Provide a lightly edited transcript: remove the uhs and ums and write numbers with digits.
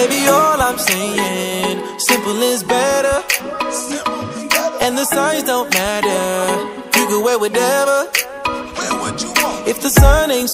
Baby, all I'm saying, simple is better. And the signs don't matter. You can wear whatever. If the sun ain't